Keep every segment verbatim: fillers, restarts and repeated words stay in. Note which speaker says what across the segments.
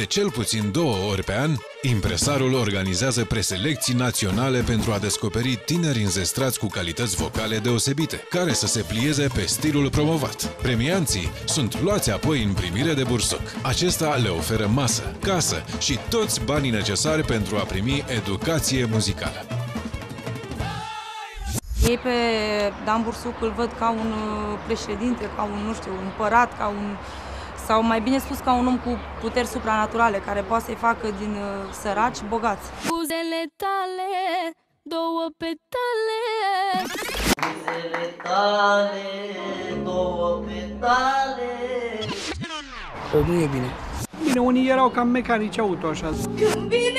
Speaker 1: De cel puțin două ori pe an, impresarul organizează preselecții naționale pentru a descoperi tineri înzestrați cu calități vocale deosebite, care să se plieze pe stilul promovat. Premianții sunt luați apoi în primire de bursuc. Acesta le oferă masă, casă și toți banii necesari pentru a primi educație muzicală.
Speaker 2: Ei pe Dan Bursuc îl văd ca un președinte, ca un, nu știu, un împărat, ca un, sau mai bine spus, ca un om cu puteri supranaturale, care poate să-i facă din săraci bogați.
Speaker 3: Buzele tale, două petale.
Speaker 4: Buzele tale, două petale.
Speaker 5: Nu e bine.
Speaker 6: Bine, unii erau cam mecanici auto, așa.
Speaker 3: Când vine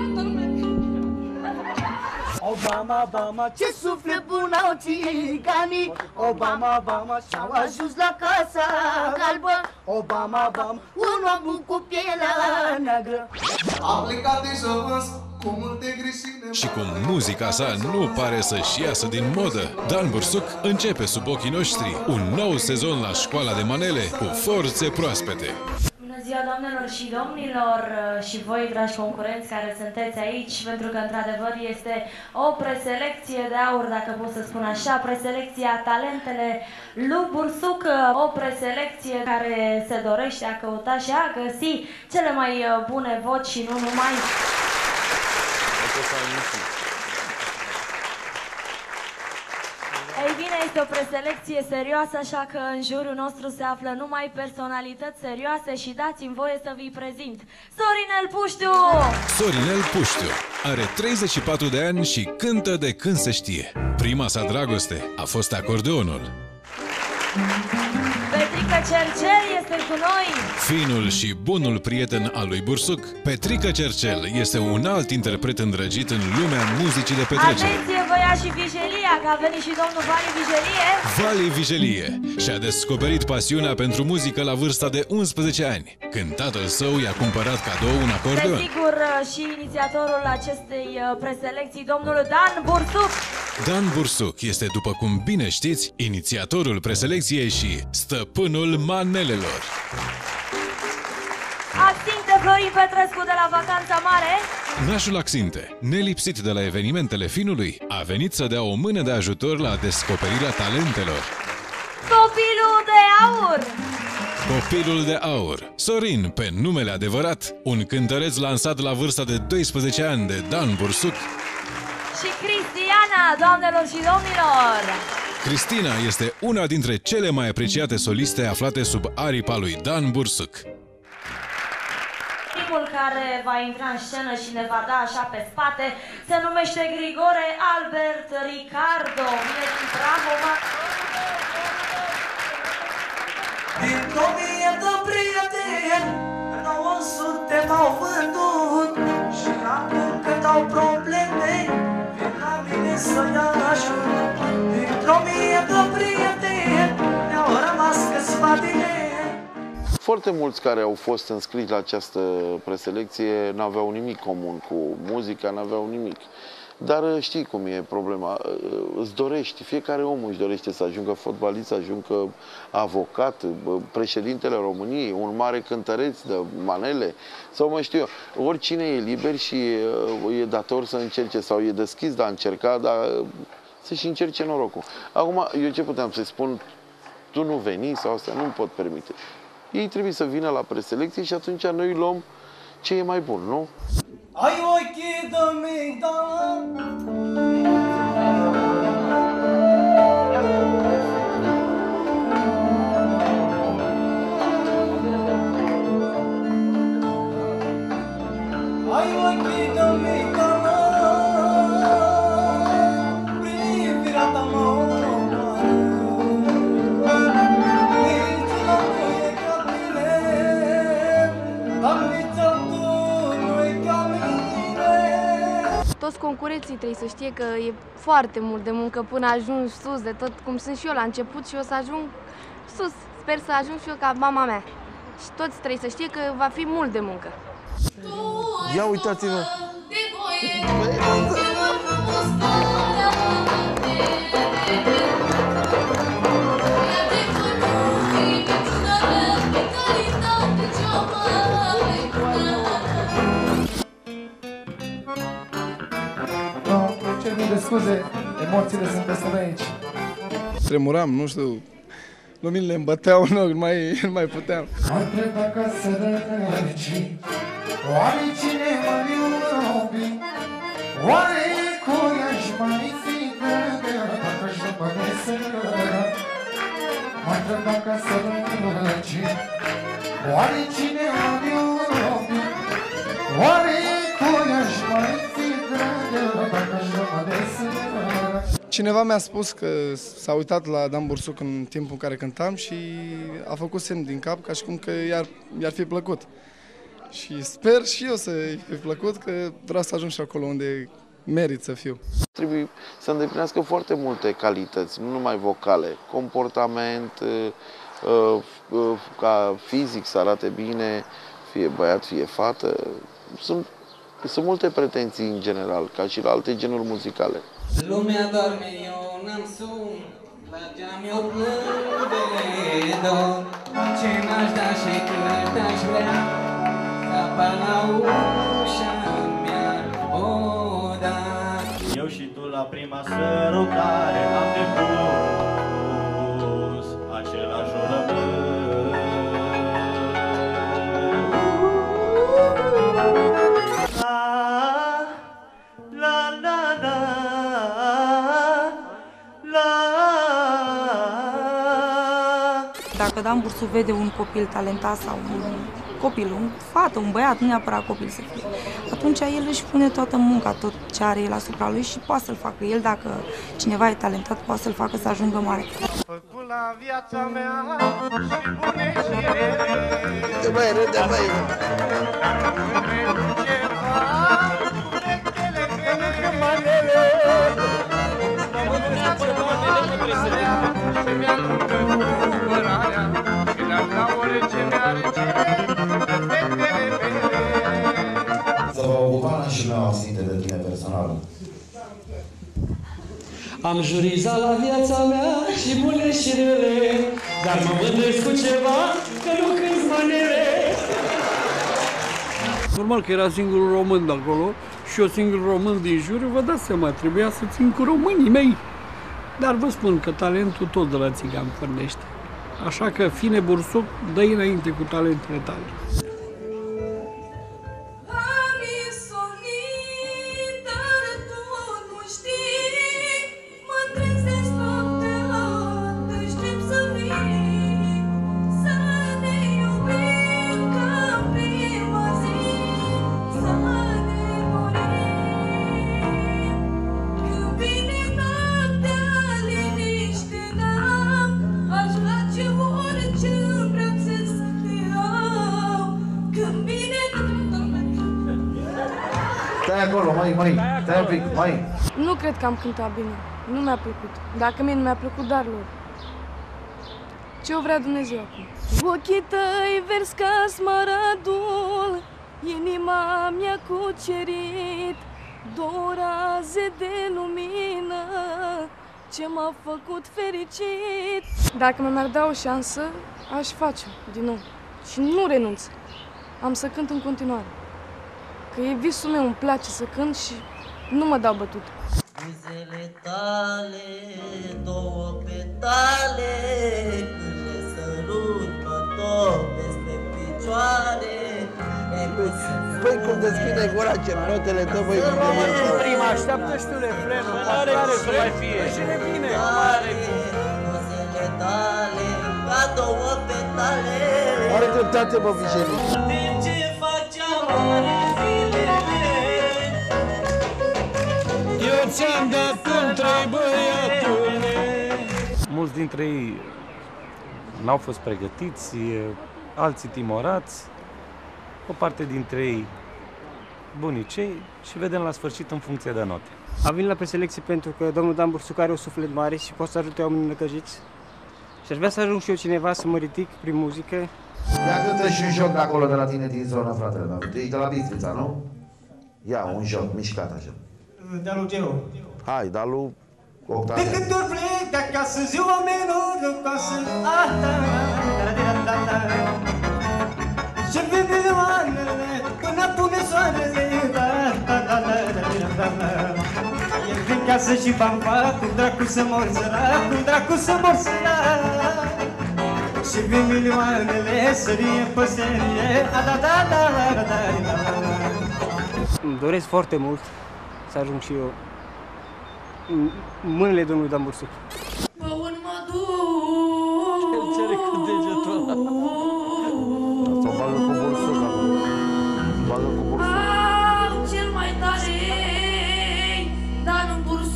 Speaker 4: Obama, Obama, ce suflet bun au țiganii. Obama, Obama, și-au ajuns la Casa Albă. Obama, Obama, un om bun cu pielea neagră.
Speaker 7: A plecat de jos cu multe greșine.
Speaker 1: Și cum muzica sa nu pare să-și iasă din modă, Dan Bursuc începe sub ochii noștri un nou sezon la Școala de Manele cu forțe proaspete.
Speaker 8: Bună ziua, doamnelor și domnilor, și voi, dragi concurenți care sunteți aici, pentru că, într-adevăr, este o preselecție de aur, dacă pot să spun așa, preselecția Talentele lui Bursuc, o preselecție care se dorește a căuta și a găsi cele mai bune voci și nu numai. Ei bine, este o preselecție serioasă, așa că în jurul nostru se află numai personalități serioase și dați-mi voie să vi prezint Sorinel Puștiu!
Speaker 1: Sorinel Puștiu are treizeci și patru de ani și cântă de când se știe. Prima sa dragoste a fost acordeonul.
Speaker 8: Petrică Cercel este cu noi!
Speaker 1: Finul și bunul prieten al lui Bursuc, Petrică Cercel este un alt interpret îndrăgit în lumea muzicii de petrecere.
Speaker 8: Atenție, Voia și Vigelia, că a venit și domnul Vali Vigelie.
Speaker 1: Vali Vigelie și-a descoperit pasiunea pentru muzică la vârsta de unsprezece ani, când tatăl său i-a cumpărat cadou un acordeon.
Speaker 8: Desigur, și inițiatorul acestei preselecții, domnul Dan Bursuc.
Speaker 1: Dan Bursuc este, după cum bine știți, inițiatorul preselecției și stăpânul manelelor.
Speaker 8: Axinte Florin Petrescu de la Vacanța Mare.
Speaker 1: Nașul Axinte, nelipsit de la evenimentele finului, a venit să dea o mână de ajutor la descoperirea talentelor.
Speaker 8: Copilul de aur.
Speaker 1: Copilul de aur, Sorin, pe numele adevărat, un cântăreț lansat la vârsta de doisprezece ani de Dan Bursuc.
Speaker 8: Și Cristiana, doamnelor și domnilor!
Speaker 1: Cristina este una dintre cele mai apreciate soliste aflate sub aripa lui Dan Bursuc.
Speaker 8: Primul care va intra în scenă și ne va da așa pe spate se numește Grigore Albert Ricardo. Bine și bravo, mă!
Speaker 4: Dintr-o mie de prieteni, nouă sute m-au vândut. Și acum când au probleme, vin la mine să-i ajut. Dintr-o mie de prieteni, mi-au rămas câțiva dineri.
Speaker 9: Foarte mulți care au fost înscriși la această preselecție n-aveau nimic comun cu muzica, n-aveau nimic. Dar știi cum e problema, îți dorești, fiecare om își dorește să ajungă fotbalist, să ajungă avocat, președintele României, un mare cântăreț de manele, sau mă știu eu, oricine e liber și e dator să încerce, sau e deschis de a încerca, dar să-și încerce norocul. Acum, eu ce puteam să-i spun, tu nu veni sau asta, nu-mi pot permite. Ei trebuie să vină la preselecție și atunci noi luăm ce e mai bun, nu?
Speaker 4: Ai ochii de migdala. Ai ochii de migdala. Privirea ta mă omoară. Nici la mine ca tine, dar nici al tu nu-i ca mine.
Speaker 10: Toți concurenții trebuie să știe că e foarte mult de muncă până ajung sus, de tot cum sunt și eu la început și o să ajung sus. Sper să ajung și eu ca mama mea. Și toți trebuie să știe că va fi mult de muncă.
Speaker 9: Ia uitați-vă!
Speaker 3: Thank you.
Speaker 7: scuze, emoțiile sunt peste noi aici.
Speaker 5: Tremuram, nu știu, luminile îmi băteau în ochi, nu mai, nu mai puteam.
Speaker 7: Mă întreb dacă să răci, oare cine m-a iubit? Oare cu ea-și mai fi dragă, dacă-și după de sără? Mă întreb dacă să răci, oare cine m-a iubit? Oare cu ea-și mai fi dragă, dacă-și după de sără?
Speaker 5: Cineva mi-a spus că s-a uitat la Dan Bursuc în timpul în care cântam și a făcut semn din cap ca și cum că i-ar, i-ar fi plăcut. Și sper și eu să-i fi plăcut, că vreau să ajung și acolo unde merit să fiu.
Speaker 9: Trebuie să îndeplinească foarte multe calități, nu numai vocale, comportament, ca fizic să arate bine, fie băiat, fie fată. Sunt, sunt multe pretenții în general, ca și la alte genuri muzicale.
Speaker 11: Lumea doarme, eu n-am sun, la geam eu plâng de dor. Ce n-aș da și cât aș vrea, ca la ușa mea, o da.
Speaker 12: Eu și tu la prima sărutare am depus același jurământ. La la la la.
Speaker 2: Dacă Dan Bursuc vede un copil talentat sau un copil, un fată, un băiat, nu neapărat copil să fie, atunci el își pune toată munca, tot ce are el asupra lui și poate să-l facă. El, dacă cineva e talentat, poate să-l facă să ajungă mare.
Speaker 12: Făcut la viața mea și bune și rele.
Speaker 7: De băi, râde, băi.
Speaker 13: Să vă ocupa și nu am simte de tine personal.
Speaker 14: Am jurizat la viața mea și bune și rele, dar mă mândresc cu ceva, că nu cânti manele.
Speaker 6: Normal că era singurul român de acolo și eu singurul român din jur, vă dați seama, trebuia să țin cu românii mei. Dar vă spun că talentul tot de la țigan pornește. Așa că, fine Bursuc, dă-i înainte cu talentele tale.
Speaker 13: Stai acolo, mai, mai, stai un pic, mai.
Speaker 10: Nu cred că am cântat bine. Nu mi-a plăcut. Dacă mie nu mi-a plăcut, dar lor. Ce o vrea Dumnezeu acum? Ochii tăi verzi ca smaragdul, inima mi-a cucerit două raze de lumină ce m-a făcut fericit. Dacă mi-ar da o șansă, aș face din nou. Și nu renunț. Am să cânt în continuare. Că e visul meu, îmi place să cânt și nu mă dau bătut.
Speaker 11: Buzele tale, două petale, când le sărut, mă topesc pe picioare.
Speaker 7: Băi, cum deschide gura, ce notele dă, băi, cum
Speaker 6: Român din prima, așteaptă și tu refrenul, are să mai fie. Și bine,
Speaker 11: buzele tale, ca două petale.
Speaker 7: Are dreptate, bă, Vigeli.
Speaker 11: De ce faci amare zilele?
Speaker 14: Eu ți-am dat între băiatule.
Speaker 15: Mulți dintre ei n-au fost pregătiți, alții timorați, o parte dintre ei bunicei și vedem la sfârșit în funcție de note.
Speaker 16: Am venit la preselecție pentru că domnul Dan Bursuc are un suflet mare și poate să ajute oamenii năcăjiți. Și aș vrea să ajung și eu cineva să mă ridic prin muzică.
Speaker 13: Ia cântă și un joc de acolo de la tine din zona, fratele meu. E de la Bistrița, nu? Ia un joc, mișcat așa.
Speaker 12: De-a lui Geo.
Speaker 9: Hai, dar lui
Speaker 13: Octavian.
Speaker 12: De câte ori plec de acasă, ziua menor de acasă, și vede de oanele până pune soarele. El cred că
Speaker 14: casă și bamba, cum dracu să mor sărac, cum dracu să mor sărac. Și vin milioanele, sărie pe serie, a da da da da da da.
Speaker 16: Îmi doresc foarte mult să ajung și eu în mâinile domnului Dan Bursuc.
Speaker 3: Mă un mă duc.
Speaker 6: Înțeleg cu degetul ăla.
Speaker 13: Asta o bagă cu Bursuc acum. Bagă cu Bursuc.
Speaker 3: Am cel mai tare Dan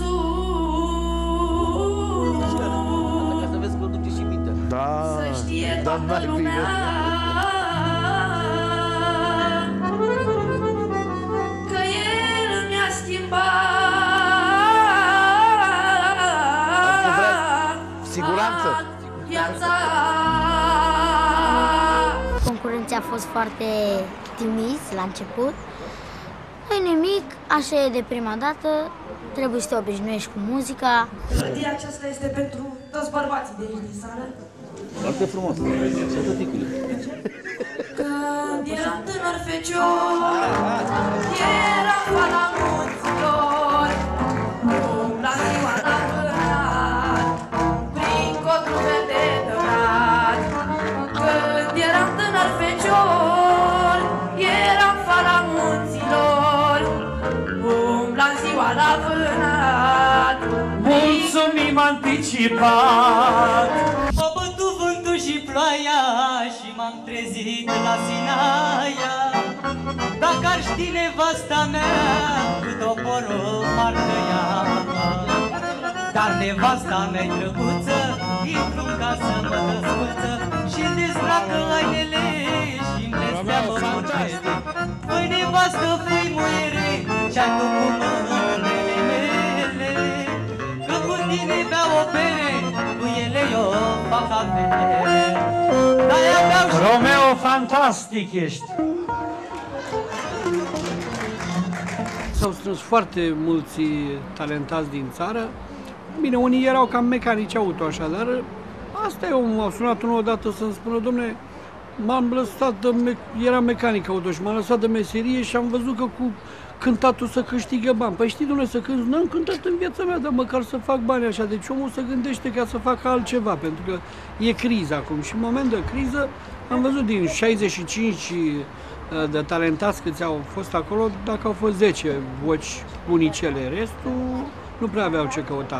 Speaker 3: Bursuc.
Speaker 17: Ca să vezi că o duce și mintea.
Speaker 13: Da,
Speaker 3: să știe
Speaker 13: Dan
Speaker 3: toată lumea că el mi-a schimbat
Speaker 13: siguranță.
Speaker 3: Viața.
Speaker 18: Concurența a fost foarte timizi la început. Nu-i nimic, așa e de prima dată, trebuie să te obișnuiești cu muzica.
Speaker 3: Melodia aceasta este pentru toți bărbații de aici din sală.
Speaker 17: Foarte frumos, să tăticule.
Speaker 3: Când eram tânăr fecior, era fala munților, umbla ziua la vânat, prin codru verde dărat. Când eram tânăr fecior, era fala munților, umbla ziua la vânat.
Speaker 14: Mulțumim anticipat. M-a bătut vântul și ploaia și m-am trezit la Sinaia. Dacă ar ști nevasta mea cât o poră parcă ea. Dar nevasta mea-i drăguță, intru-n casă, mă dăscuță și-mi dezbracă hainele și-mi blesteamă mâncele. Păi nevastă, fii muiere, ce-ai tu cu mâinile mele? Că cu tine beau o bere, cu ele eu fac avere. De-aia beau și... Romeo, fantastic ești!
Speaker 6: S-au strâns foarte mulți talentați din țară. Bine, unii erau cam mecanici auto așa, dar asta eu m-au sunat unul odată să-mi spună, dom'le, m-am lăsat de me era mecanic auto și m-am lăsat de meserie și am văzut că cu cântatul să câștigă bani. Păi știi, dom'le, să cânti, n-am cântat în viața mea, dar măcar să fac bani așa. Deci omul se gândește ca să facă altceva, pentru că e criză acum. Și în moment de criză am văzut din șaizeci și cinci de talentați câți au fost acolo, dacă au fost zece voci unicele, restul nu prea aveau ce căuta.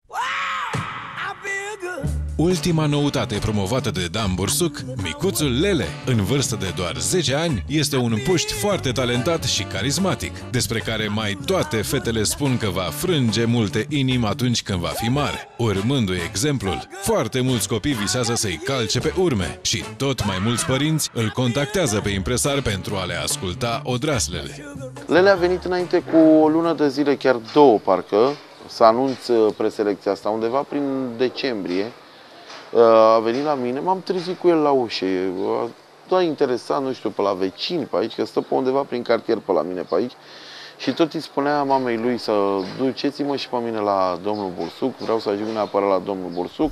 Speaker 1: Ultima noutate promovată de Dan Bursuc, micuțul Lele, în vârstă de doar zece ani, este un puști foarte talentat și carismatic, despre care mai toate fetele spun că va frânge multe inimi atunci când va fi mare. Urmându-i exemplul, foarte mulți copii visează să-i calce pe urme și tot mai mulți părinți îl contactează pe impresar pentru a le asculta odraslele.
Speaker 9: Lele a venit înainte cu o lună de zile, chiar două parcă, să anunț preselecția asta, undeva prin decembrie. A venit la mine, m-am trezit cu el la ușă, da, interesant, nu știu, pe la vecini pe aici, că stă pe undeva prin cartier pe la mine pe aici. Și tot îi spunea mamei lui să duceți-mă și pe mine la domnul Bursuc, vreau să ajung neapărat la domnul Bursuc.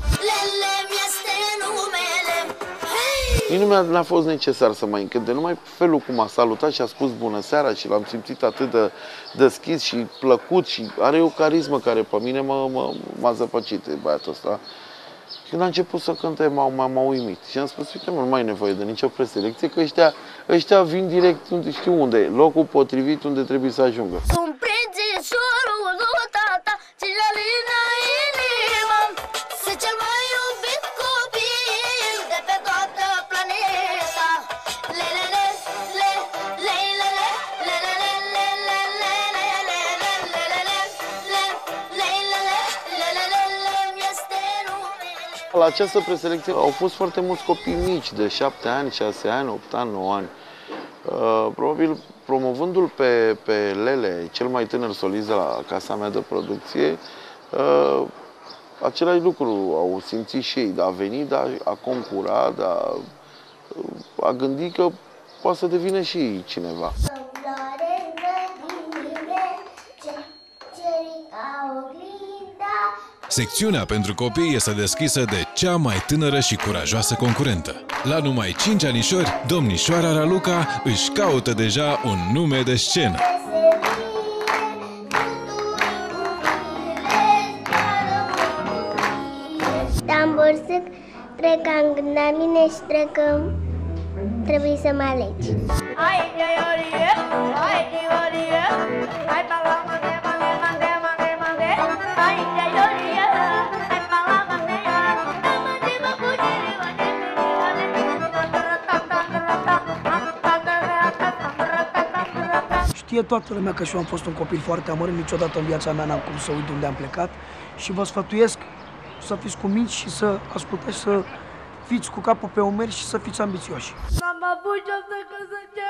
Speaker 9: Nici nu mi-a fost necesar să mai încânte, numai felul cum a salutat și a spus bună seara și l-am simțit atât de deschis și plăcut și are o carismă care pe mine m-a zăpăcit, băiatul ăsta. Când a început să cânte, m-a uimit și am spus, uite, nu mai e nevoie de nicio preselecție, că ăștia, ăștia vin direct, unde știu unde, locul potrivit unde trebuie să ajungă.
Speaker 18: Sunt prințesorul lui tata, ce la lina inima, sunt cel mai iubit copil de pe toată planeta. Lelele, le, leilele, lelele, lelele, lelele, lelele, leilele, lelele, mi-este numele.
Speaker 9: La această preselecție au fost foarte mulți copii mici, de șapte ani, șase ani, opt ani, nouă ani. Uh, probabil promovându-l pe, pe Lele, cel mai tânăr solist de la casa mea de producție, uh, același lucru au simțit și ei, de a veni, de a concura, de a, a gândi că poate să devină și cineva.
Speaker 1: Secțiunea pentru copii este deschisă de cea mai tânără și curajoasă concurentă. La numai cinci anișori, domnișoara Raluca își caută deja un nume de scenă.
Speaker 19: Trebuie ca am gândit la mine și cred că trebuie să mă alegi.
Speaker 20: Știe toată lumea că și eu am fost un copil foarte amărât, niciodată în viața mea n-am cum să uit de unde am plecat și vă sfătuiesc să fiți cuminți și să ascultați, să fiți cu capul pe umeri și să fiți ambițioși.
Speaker 19: N-am avut ce să căsăcea.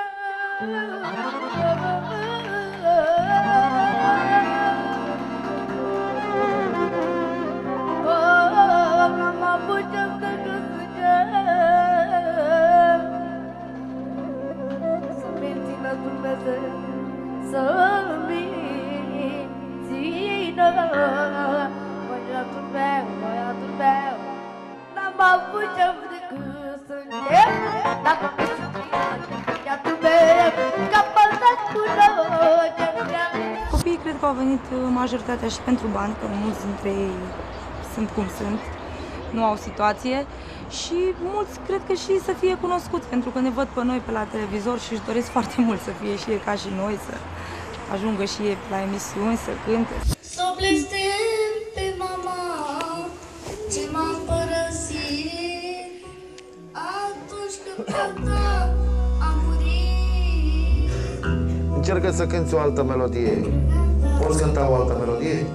Speaker 19: N-am avut ce să căsăcea. Să mențină Dumnezeu, să mențină băiatul meu, băiatul meu. N-am avut ce decât să încep, dacă mi se băiatul meu, că a păltat cu noi.
Speaker 2: Copiii cred că au venit majoritatea și pentru bani, că mulți dintre ei sunt cum sunt, nu au situație și mulți cred că și să fie cunoscuți, pentru că ne văd pe noi pe la televizor și își doresc foarte mult să fie și ei ca și noi, să ajungă și ei la emisiuni, să cânte.
Speaker 19: S-o blestem pe mama ce m-a părăsit atunci când tata a murit.
Speaker 13: Încearcă să cânti o altă melodie. Poți cânta o altă melodie?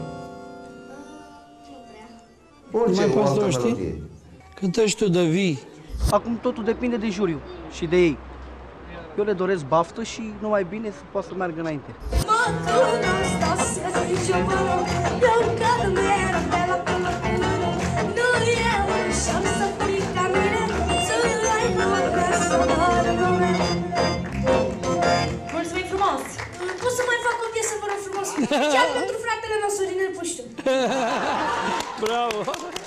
Speaker 13: Orice,
Speaker 20: mai
Speaker 13: o
Speaker 20: poți
Speaker 13: altă
Speaker 20: două, știi?
Speaker 13: melodie.
Speaker 20: Cântă și tu de vii. Acum totul depinde de juriu și de ei. Eu le doresc baftă și numai bine să poată să meargă înainte.
Speaker 3: Mulțumim frumos! Pot să mai fac o piesă, vă rog frumos? Chiar pentru fratele meu, Sorinel Puștiu.
Speaker 20: Bravo!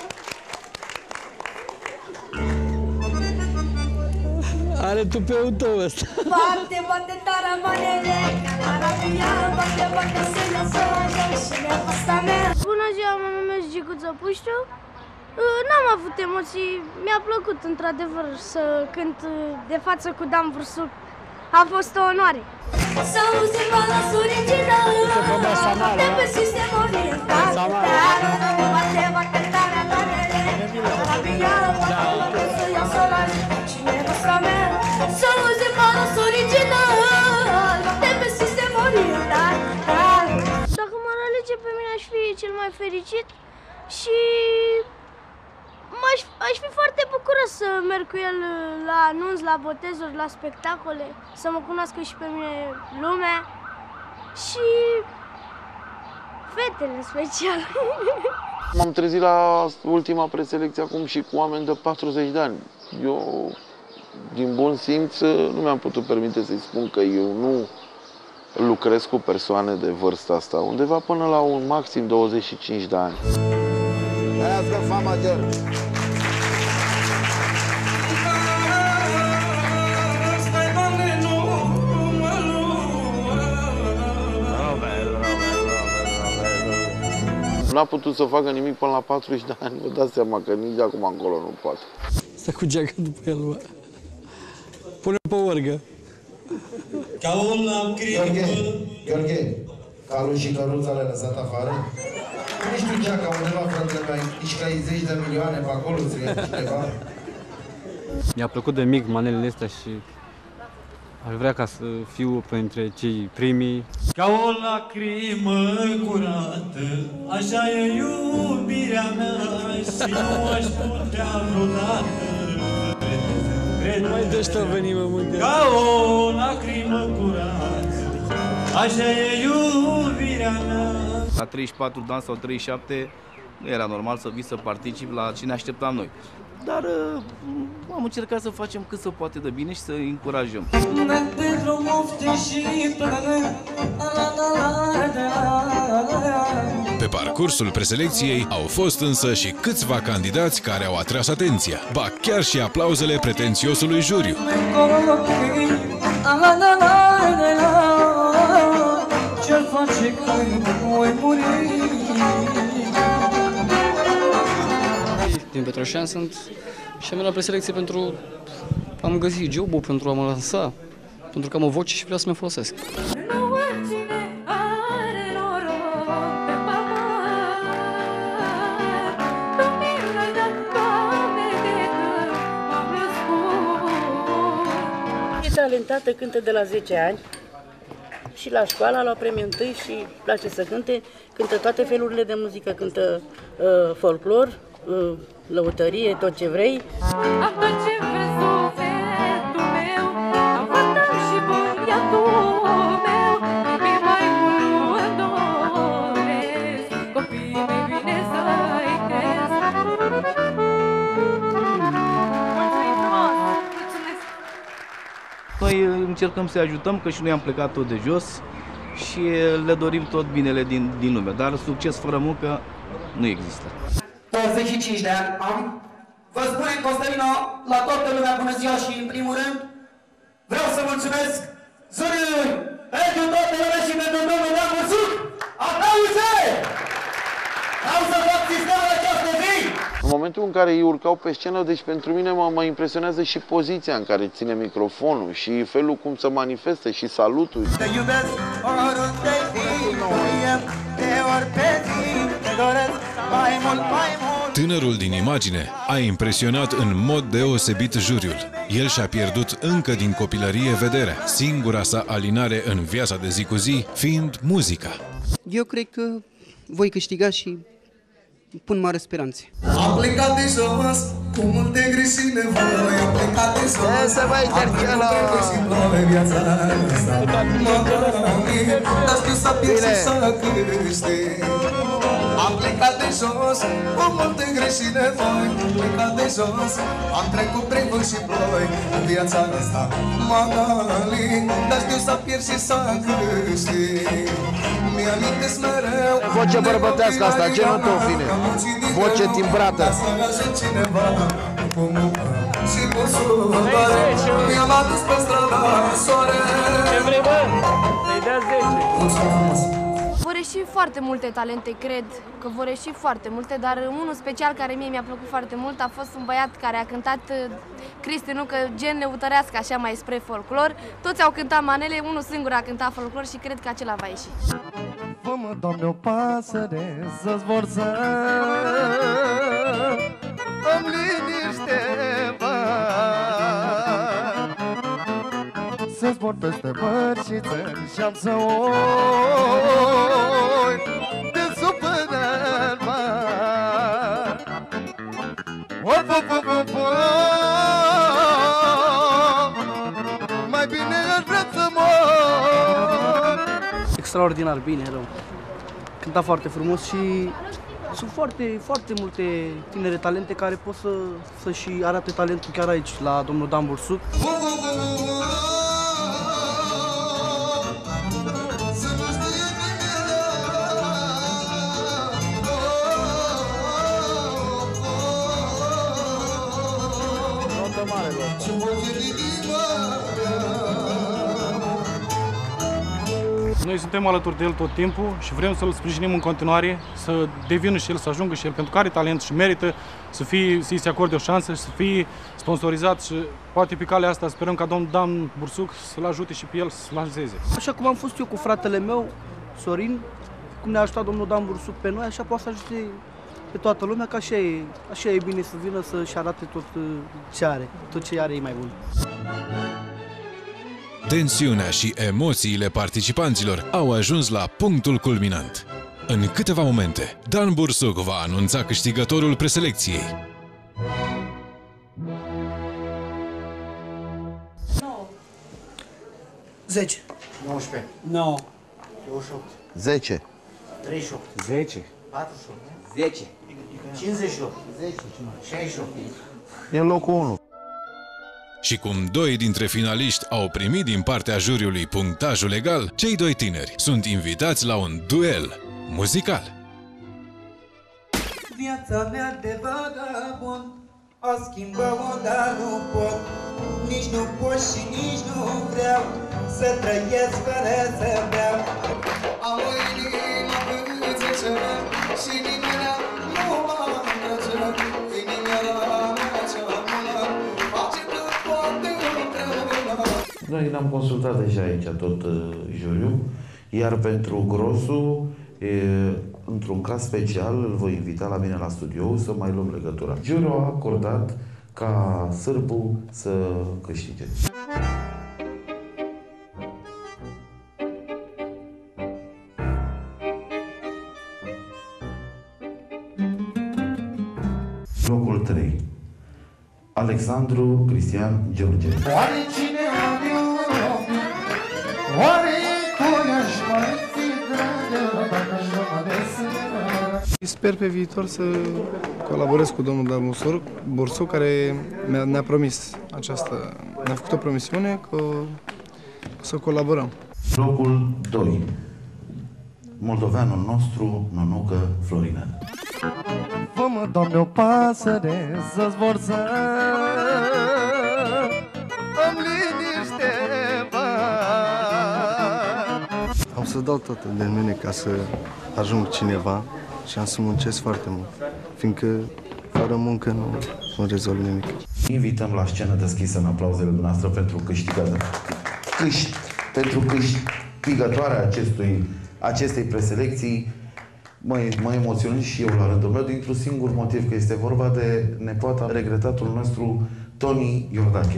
Speaker 20: Are tupeul tău ăsta.
Speaker 3: Bate, bate tara manele, Arabia, bate, bate sena soja și nevasta mea.
Speaker 10: Bună ziua, mă numesc Gicuță Puștiu. N-am avut emoții, mi-a plăcut într-adevăr să cânt de față cu Dan Bursuc. A fost o onoare.
Speaker 3: Să auzim balasul original, bate pe sistem oriental. Bate, bate tara manele, Arabia, bate, bate sena soja și nevasta mea. Să auzim balasul original, bate pe sistem oriental.
Speaker 10: Dacă m-ar alege pe mine, aș fi cel mai fericit și aș, aș fi foarte bucuros să merg cu el la anunț, la botezuri, la spectacole, să mă cunoască și pe mine lumea și fetele în special.
Speaker 9: M-am trezit la ultima preselecție acum și cu oameni de patruzeci de ani. Eu, din bun simț, nu mi-am putut permite să-i spun că eu nu lucrez cu persoane de vârsta asta, undeva până la un maxim douăzeci și cinci de ani.
Speaker 13: Trăiască fama de
Speaker 9: N-a putut să facă nimic până la patruzeci de ani, vă dați seama că nici de acum încolo nu poate.
Speaker 20: Stă cu geaca după el, bă. Pune pe orgă.
Speaker 13: Ca o lacrimă. Gheorghe, Gheorghe, calul și căruța le-ai lăsat afară? Nu știu geaca undeva, fratele meu, nici că ai zeci de milioane pe acolo, îți vei cineva.
Speaker 21: Mi-a plăcut de mic manelele astea și aș vrea ca să fiu printre cei primii.
Speaker 14: Ca o lacrimă curată, așa e iubirea mea și nu aș putea vreodată.
Speaker 20: Mai de ăștia venim, mă, mângă.
Speaker 14: Ca o lacrimă curată, așa e iubirea mea.
Speaker 17: La treizeci și patru de ani sau treizeci și șapte nu era normal să vii să particip la ce ne așteptam noi. Dar uh, am încercat să facem cât se poate de bine și să îi încurajăm.
Speaker 1: Pe parcursul preselecției au fost însă și câțiva candidați care au atras atenția, ba chiar și aplauzele pretențiosului juriu.
Speaker 14: Ce-ar face când voi muri?
Speaker 22: Din Petroșani sunt și
Speaker 8: Și am venit la preselecție pentru... am găsit job-ul pentru a mă lansa, pentru că am o voce și vreau să mi-o folosesc.
Speaker 22: E talentată, cântă de la zece ani și la școală a luat premiul întâi și place să cânte, cântă toate felurile de muzică, cântă uh, folclor, uh, lăutărie, tot ce vrei.
Speaker 3: Am tot ce vrei, sufletul meu, am făcut și băiatul meu, iubi mai mult doresc, copiii mei bine să-i cresc. Mulțumim frumos! Mulțumesc!
Speaker 17: Noi încercăm să-i ajutăm, că și noi am plecat tot de jos și le dorim tot binele din, din lume, dar succes fără muncă nu există.
Speaker 23: douăzeci și cinci de ani am. Vă spune Costelino la toată lumea bună ziua și în primul rând vreau să mulțumesc Zuriului pentru toată lumea și pentru domnul Dan Bursuc. Aplauze! Vreau să fac sistemul această zi!
Speaker 9: În momentul în care ei urcau pe scenă, deci pentru mine mă, mă impresionează și poziția în care ține microfonul și felul cum se manifestă și salutul.
Speaker 23: Te iubesc oriunde fii, de ori pe zi, te doresc mai mult, mai mult.
Speaker 1: Tânărul din imagine a impresionat în mod deosebit juriul. El și-a pierdut încă din copilărie vederea, singura sa alinare în viața de zi cu zi fiind muzica.
Speaker 24: Eu cred că voi câștiga și pun mare speranțe.
Speaker 23: Am plecat de jos, cu multe greșeli nevoi. Am plecat de jos, să mai cartiala. Am viața asta. Dar știu să pierd și să câștig. Am plecat de jos, cu multe greșeli nevoi. Am plecat de jos, am trecut prin vânt și ploi. În viața asta m-am gălit, dar știu să pierd și să câștig. Mi-amintesc mereu.
Speaker 9: Voce bărbătească asta, genul tău, fine. Voce timbrată.
Speaker 23: Mi-am adus pe strada soare. Ce vrei, bă?
Speaker 8: Să-i dea zece.
Speaker 10: Vor ieși foarte multe talente, cred că vor ieși foarte multe, dar unul special care mie mi-a plăcut foarte mult a fost un băiat care a cântat Cristi Nucă, gen leutărească, așa mai spre folclor. Toți au cântat manele, unul singur a cântat folclor și cred că acela va ieși.
Speaker 23: Fă-mă, Doamne, o pasăre să-ți vorbă, îmi liniște, bă, să zbor peste mări și țări și-am să oi de sub până în mar. Of, of, of, of, mai bine aș vrea să mor.
Speaker 22: Extraordinar bine, rău. Cânta foarte frumos și sunt foarte, foarte multe tinere talente care pot să, să-și arate talentul chiar aici, la domnul Dan Bursuc.
Speaker 25: Noi suntem alături de el tot timpul și vrem să-l sprijinim în continuare, să devină și el, să ajungă și el, pentru că are talent și merită să fie, să-i se acorde o șansă și să fie sponsorizat și poate pe calea asta sperăm ca domnul Dan Bursuc să-l ajute și pe el să lanseze.
Speaker 22: Așa cum am fost eu cu fratele meu, Sorin, cum ne-a ajutat domnul Dan Bursuc pe noi, așa poate să ajute pe toată lumea, că așa e, așa e bine să vină să-și arate tot ce are, tot ce are e mai bun.
Speaker 1: Tensiunea și emoțiile participanților au ajuns la punctul culminant. În câteva momente, Dan Bursuc va anunța câștigătorul preselecției.
Speaker 20: zece.
Speaker 26: nouăsprezece.
Speaker 20: nouă.
Speaker 26: douăzeci și opt.
Speaker 9: zece.
Speaker 26: treizeci și opt.
Speaker 9: zece.
Speaker 26: patruzeci și opt. zece. cincizeci și opt. zece. șaizeci și opt.
Speaker 9: E în locul unu.
Speaker 1: Și cum doi dintre finaliști au primit din partea juriului punctajul legal, cei doi tineri sunt invitați la un duel muzical.
Speaker 23: Viața mea de vagabond o schimbă-o, dar nu pot. Nici nu pot și nici nu vreau să trăiesc fără să beau. Am o inimă pânzăță și nimeni nu mă înăță. Inima mea cea bună
Speaker 9: Noi ne-am consultat deja aici tot uh, juriul, iar pentru grosul, e, într-un caz special, îl voi invita la mine la studio să mai luăm legătura. Juriul a acordat ca sârbul să câștige. Locul trei. Alexandru Cristian George.
Speaker 23: Oare cine am eu? Oare cu i-aș mai fi dragă dacă aș rămâne desă?
Speaker 4: Sper pe viitor să colaborez cu domnul Dan Bursuc, care ne-a promis această, ne-a făcut o promisiune că o să colaborăm.
Speaker 9: Locul doi. Moldoveanul nostru, Nonucă Florinel.
Speaker 23: Fă-mă, Doamne, o pasăre să zborză în liniște, bă.
Speaker 4: Am să dau totul de mine ca să ajung cineva și am să muncesc foarte mult, fiindcă fără muncă nu, nu rezolv nimic.
Speaker 9: Invităm la scenă deschisă în aplauzele dumneavoastră pentru câștigătoare. Câști, pentru câștigătoarea acestui, acestei preselecții. Mă, mă emoționez și eu la rândul meu dintr-un singur motiv, că este vorba de nepoata regretatul nostru Toni Iordache.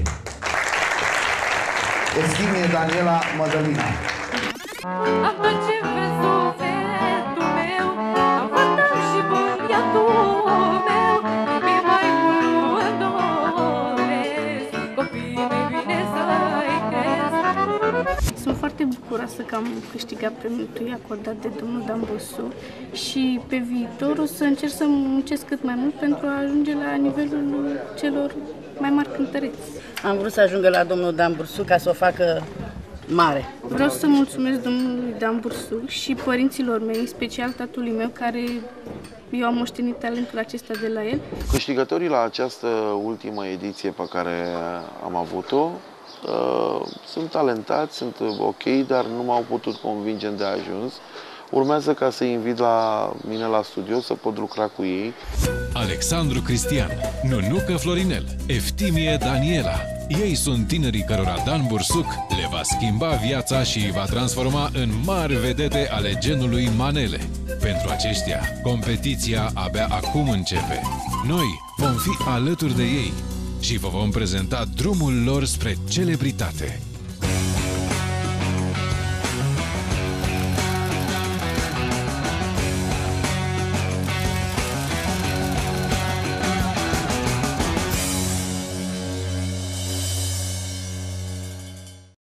Speaker 9: Estimie Daniela Mădălina.
Speaker 3: Am tot ce vrei sufletul meu, am fata și băiatul meu, e mai mult doresc, copiii mei bine să-i cresc.
Speaker 5: Sunt foarte bucuroasă că am câștigat premiul tăi acordat de domnul Dan Bursuc și pe viitor o să încerc să muncesc cât mai mult pentru a ajunge la nivelul celor mai mari cântăreți.
Speaker 22: Am vrut să ajungă la domnul Dan Bursuc ca să o facă mare.
Speaker 5: Vreau să mulțumesc domnului Dan Bursuc și părinților mei, în special tatălui meu, care eu am moștenit talentul acesta de la el.
Speaker 9: Câștigătorii la această ultimă ediție pe care am avut-o uh, sunt talentați, sunt ok, dar nu m-au putut convinge de ajuns. Urmează ca să-i invit la mine la studio să pot lucra cu ei.
Speaker 1: Alexandru Cristian, Nonucă Florinel, Eftimie Daniela. Ei sunt tinerii cărora Dan Bursuc le va schimba viața și îi va transforma în mari vedete ale genului manele. Pentru aceștia, competiția abia acum începe. Noi vom fi alături de ei și vă vom prezenta drumul lor spre celebritate.